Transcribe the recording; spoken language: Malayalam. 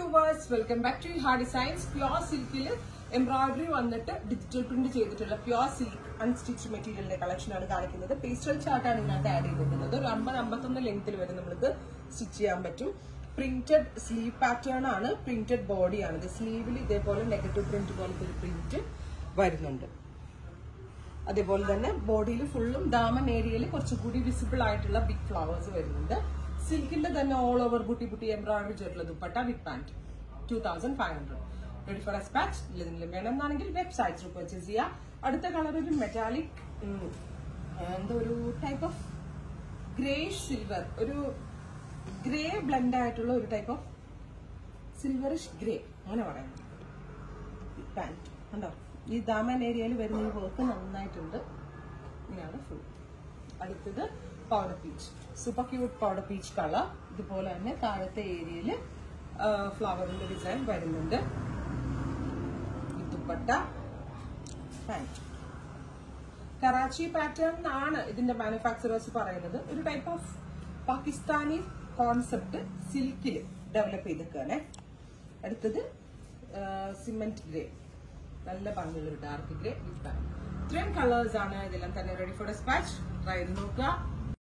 viewers, welcome back to Hard Designs. Pure silk embroidery വന്നിട്ട് ഡിജിറ്റൽ പ്രിന്റ് ചെയ്തിട്ടുള്ള പ്യുവർ സിൽക്ക് അൺസ്റ്റിച്ച് മെറ്റീരിയലിന്റെ കളക്ഷൻ ആണ് കാണിക്കുന്നത്. പേസ്റ്റൽ ചാർട്ട് ആണ് ഇതിനകത്ത് ആഡ് ചെയ്തിട്ടുള്ളത്. ഒരു 50-51 ലെങ്ത്തിൽ വരെ നമ്മൾക്ക് സ്റ്റിച്ച് ചെയ്യാൻ പറ്റും. പ്രിന്റഡ് സ്ലീവ് പാറ്റേൺ ആണ്, പ്രിന്റഡ് ബോഡി ആണ്. ഇത് സ്ലീവിൽ ഇതേപോലെ നെഗറ്റീവ് പ്രിന്റ് പോലത്തെ ഒരു പ്രിന്റ് വരുന്നുണ്ട്. അതേപോലെ തന്നെ ബോഡിയിൽ ഫുള്ളും ദാമൻ ഏരിയയിൽ കുറച്ചുകൂടി വിസിബിൾ ആയിട്ടുള്ള ബിഗ് ഫ്ലവേഴ്സ് വരുന്നുണ്ട്. സിൽക്കിന്റെ തന്നെ all over buti buti embroidery ചെയ്തിട്ടുള്ള dupatta with pant 2500. Ready for dispatch. ഇതിലും വേണമെന്നാണെങ്കിൽ വെബ്സൈറ്റ് ത്രൂ പർച്ചേസ് ചെയ്യാം. അടുത്ത കളർ ഒരു മെറ്റാലിക് എന്തോ ഒരു ടൈപ്പ് ഓഫ് ഗ്രേ സിൽവർ, ഒരു ഗ്രേ ബ്ലെൻഡ് ആയിട്ടുള്ള ഒരു ടൈപ്പ് ഓഫ് സിൽവറിഷ് ഗ്രേ അങ്ങനെ പറയാം. പാന്റ് കണ്ടോ, ഈ ദാമൻ ഏരിയയിൽ വരുന്ന ഈ വർക്ക് നന്നായിട്ടുണ്ട്. ഇങ്ങനെയാണ് ഫുൾ. അടുത്തത് powder peach, super cute powder peach colour. ഇതുപോലെ തന്നെ താഴത്തെ ഏരിയയിൽ ഫ്ലവറിന്റെ ഡിസൈൻ വരുന്നുണ്ട്. ദുപ്പട്ട പാന്റ് കറാച്ചി പാറ്റേൺ ആണ് ഇതിന്റെ മാനുഫാക്ചറേഴ്സ് പറയുന്നത്. ഒരു ടൈപ്പ് ഓഫ് പാകിസ്ഥാനി കോൺസെപ്റ്റ് സിൽക്കിൽ ഡെവലപ്പ് ചെയ്തിരിക്കുകയാണ്. അടുത്തത് സിമെന്റ് ഗ്രേ, നല്ല ഭംഗിയുള്ള ഒരു ഡാർക്ക് ഗ്രേ വിത്ത് പാന്റ്. ഇത്രയും കളേഴ്സ് ആണ് ഇതെല്ലാം തന്നെ റെഡി ഫോർ ഡെസ്പാച്ച്. ട്രൈ ചെയ്ത് നോക്കുക.